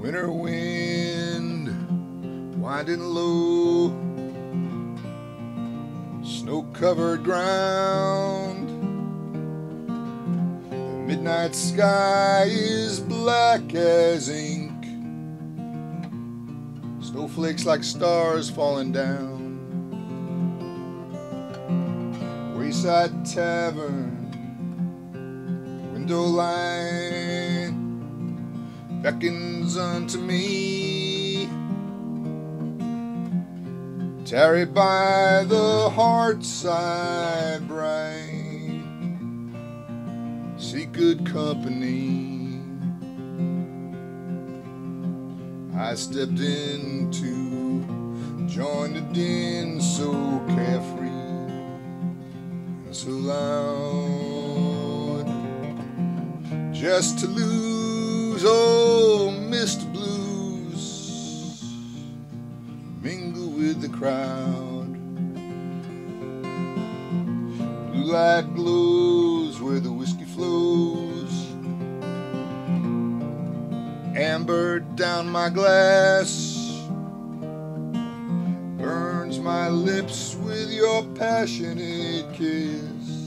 Winter wind winding low, snow-covered ground. The midnight sky is black as ink, snowflakes like stars falling down. Wayside Tavern, window light beckons unto me. Tarry by the heartside bright, seek good company. I stepped in to join the din, so carefree and so loud, just to lose, oh, Mr. Blues, mingle with the crowd. Blue light glows where the whiskey flows, amber down my glass, burns my lips with your passionate kiss.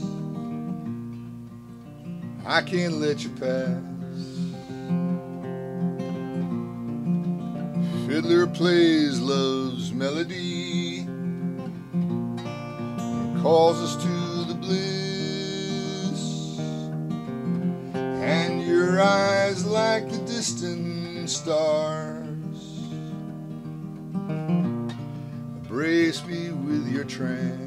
I can't let you pass. Fiddler plays love's melody and calls us to the bliss, and your eyes like the distant stars embrace me with your trance.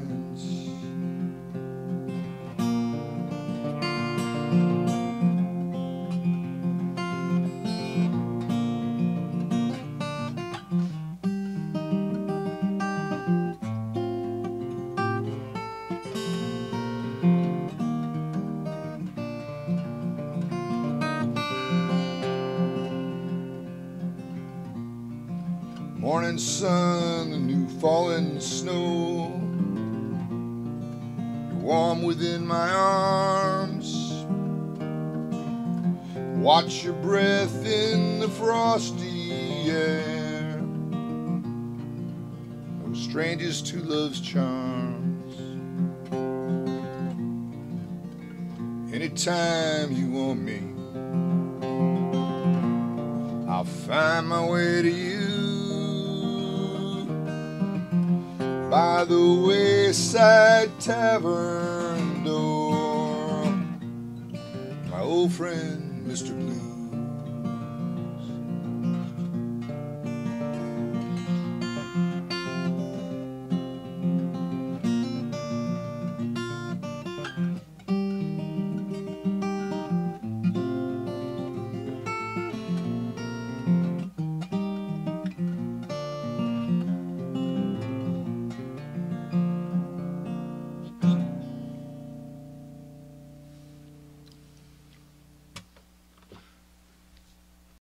Morning sun, the new fallen snow, you're warm within my arms. Watch your breath in the frosty air, no strangers to love's charms. Anytime you want me, I'll find my way to you. By the Wayside Tavern door, my old friend Mr. Blue.